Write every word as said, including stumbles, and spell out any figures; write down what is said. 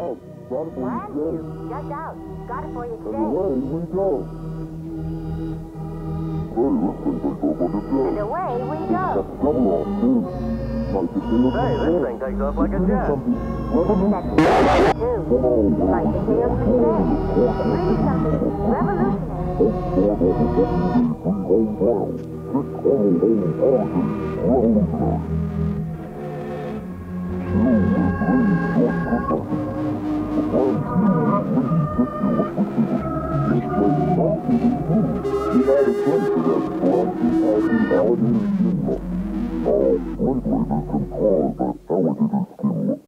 out. Got it for you Brand today. new. Just out. Got it for you And today. away we go. Hey, this thing takes off like a jet. And away we go. Come on, dude. Like the tail Hey, this thing takes off like a jet. something revolutionary. That's what we do. Like the tails we say. Really something revolutionary. Oh,